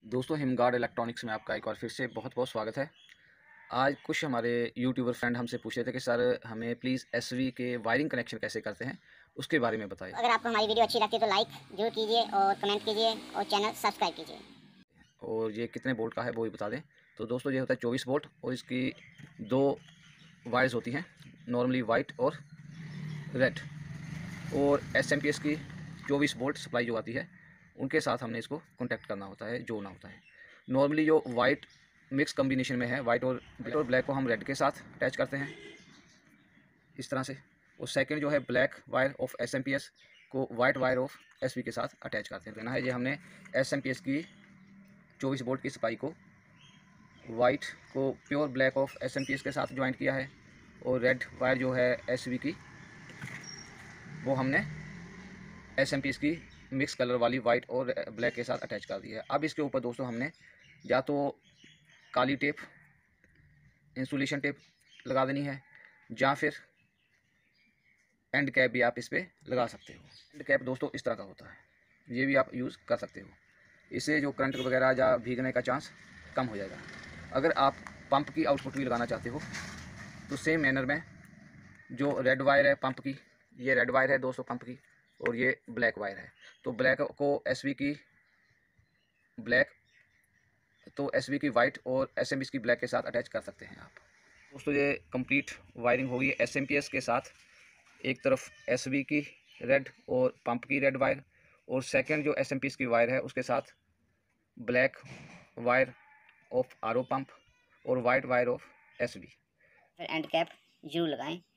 दोस्तों हिमगार्ड इलेक्ट्रॉनिक्स में आपका एक बार फिर से बहुत बहुत स्वागत है। आज कुछ हमारे यूट्यूबर फ्रेंड हमसे पूछ रहे थे कि सर हमें प्लीज़ एसवी के वायरिंग कनेक्शन कैसे करते हैं, उसके बारे में बताइए। अगर आपको हमारी वीडियो अच्छी लगती है तो लाइक जरूर कीजिए और कमेंट कीजिए और चैनल सब्सक्राइब कीजिए। और ये कितने वोल्ट का है वो भी बता दें। तो दोस्तों ये होता है 24 वोल्ट और इसकी दो वायर्स होती हैं, नॉर्मली वाइट और रेड। और एसएमपीएस की 24 वोल्ट सप्लाई जो आती है उनके साथ हमने इसको कॉन्टैक्ट करना होता है, जोड़ना होता है। नॉर्मली जो वाइट मिक्स कम्बिनेशन में है, वाइट और ब्लैक को हम रेड के साथ अटैच करते हैं इस तरह से। और सेकंड जो है ब्लैक वायर ऑफ एसएमपीएस को वाइट वायर ऑफ एसवी के साथ अटैच करते हैं। लेना है ये हमने एसएमपीएस की 24 वोल्ट की सप्लाई को वाइट को प्योर ब्लैक ऑफ एसएमपीएस के साथ ज्वाइंट किया है, और रेड वायर जो है एसवी की वो हमने एसएमपीएस की मिक्स कलर वाली वाइट और ब्लैक के साथ अटैच कर दी है। अब इसके ऊपर दोस्तों हमने या तो काली टेप, इंसुलेशन टेप लगा देनी है, या फिर एंड कैप भी आप इस पर लगा सकते हो। एंड कैप दोस्तों इस तरह का होता है, ये भी आप यूज़ कर सकते हो। इससे जो करंट वगैरह या भीगने का चांस कम हो जाएगा। अगर आप पंप की आउटपुट भी लगाना चाहते हो तो सेम मैनर में जो रेड वायर है पंप की, ये रेड वायर है दोस्तों पंप की, और ये ब्लैक वायर है। तो ब्लैक को एसवी की ब्लैक, तो एसवी की वाइट और एसएमपीएस की ब्लैक के साथ अटैच कर सकते हैं आप। दोस्तों ये कंप्लीट वायरिंग होगी एसएमपीएस के साथ। एक तरफ एसवी की रेड और पंप की रेड वायर, और सेकंड जो एसएमपीएस की वायर है उसके साथ black wire of RO pump और वाइट वायर ऑफ एसवी। फिर एंड कैप जरूर लगाएं।